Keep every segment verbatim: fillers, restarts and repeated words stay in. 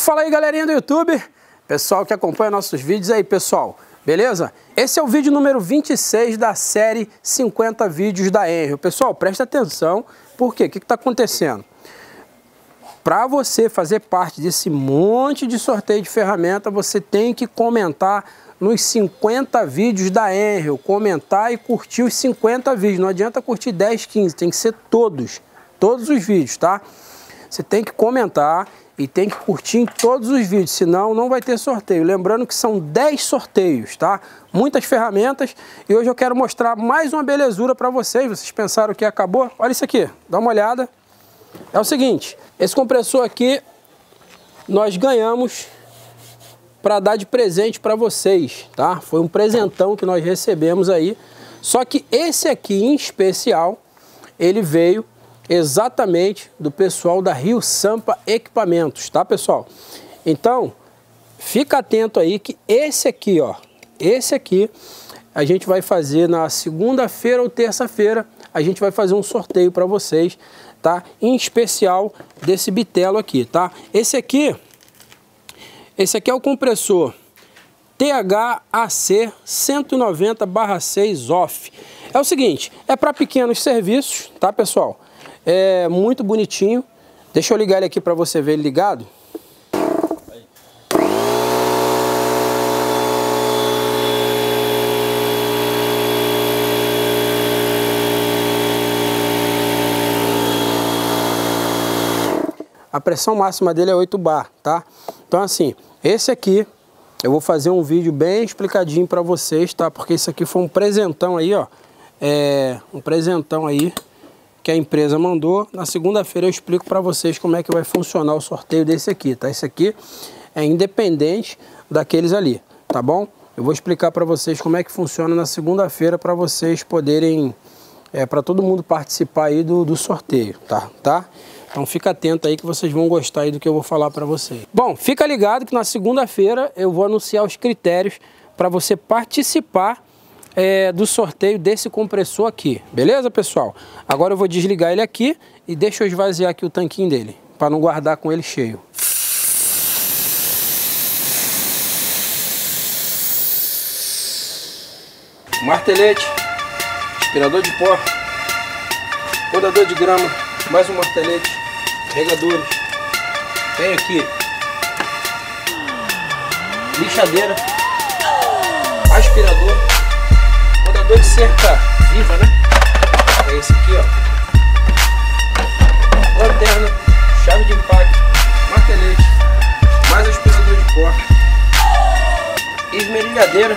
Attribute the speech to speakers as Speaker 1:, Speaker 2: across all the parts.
Speaker 1: Fala aí, galerinha do YouTube, pessoal que acompanha nossos vídeos aí, pessoal, beleza? Esse é o vídeo número vinte e seis da série cinquenta vídeos da Enrio. Pessoal, presta atenção, por quê? O que está acontecendo? Para você fazer parte desse monte de sorteio de ferramenta, você tem que comentar nos cinquenta vídeos da Enrio, comentar e curtir os cinquenta vídeos, não adianta curtir dez, quinze, tem que ser todos, todos os vídeos, tá? Você tem que comentar e tem que curtir em todos os vídeos, senão não vai ter sorteio. Lembrando que são dez sorteios, tá? Muitas ferramentas e hoje eu quero mostrar mais uma belezura para vocês. Vocês pensaram que acabou? Olha isso aqui, dá uma olhada. É o seguinte, esse compressor aqui nós ganhamos para dar de presente para vocês, tá? Foi um presentão que nós recebemos aí. Só que esse aqui em especial, ele veio exatamente do pessoal da Rio Sampa Equipamentos, tá, pessoal? Então, fica atento aí que esse aqui, ó, esse aqui a gente vai fazer na segunda-feira ou terça-feira, a gente vai fazer um sorteio para vocês, tá? Em especial desse bitelo aqui, tá? Esse aqui, esse aqui é o compressor T H A C cento e noventa barra seis off. É o seguinte, é para pequenos serviços, tá, pessoal? É muito bonitinho. Deixa eu ligar ele aqui para você ver ele ligado. Aí. A pressão máxima dele é oito bar, tá? Então assim, esse aqui eu vou fazer um vídeo bem explicadinho para vocês, tá? Porque isso aqui foi um presentão aí, ó. É um presentão aí que a empresa mandou. Na segunda-feira eu explico para vocês como é que vai funcionar o sorteio desse aqui, tá? Esse aqui é independente daqueles ali, tá bom? Eu vou explicar para vocês como é que funciona na segunda-feira para vocês poderem, é, para todo mundo participar aí do, do sorteio, tá? tá? Então fica atento aí que vocês vão gostar aí do que eu vou falar para vocês. Bom, fica ligado que na segunda-feira eu vou anunciar os critérios para você participar É, do sorteio desse compressor aqui, beleza, pessoal? Agora eu vou desligar ele aqui e deixa eu esvaziar aqui o tanquinho dele, para não guardar com ele cheio. Martelete, aspirador de pó, podador de grama, mais um martelete, regadores, tem aqui lixadeira, aspirador, de cerca viva, né? É esse aqui, ó. Lanterna, chave de impacto, martelete, mais aspirador de pó, esmerilhadeira,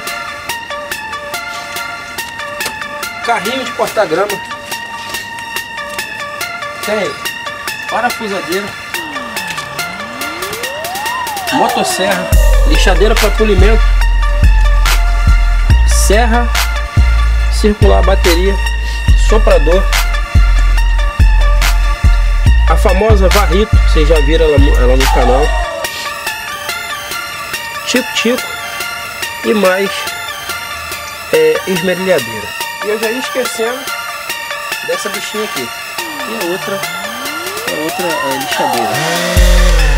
Speaker 1: carrinho de cortar grama, tem parafusadeira, motosserra, lixadeira para polimento, serra circular, bateria, soprador, a famosa varrito, vocês já viram ela, ela no canal, tico-tico e mais é, esmerilhadeira. E eu já ia esquecendo dessa bichinha aqui, e a outra, a outra é, lixadeira.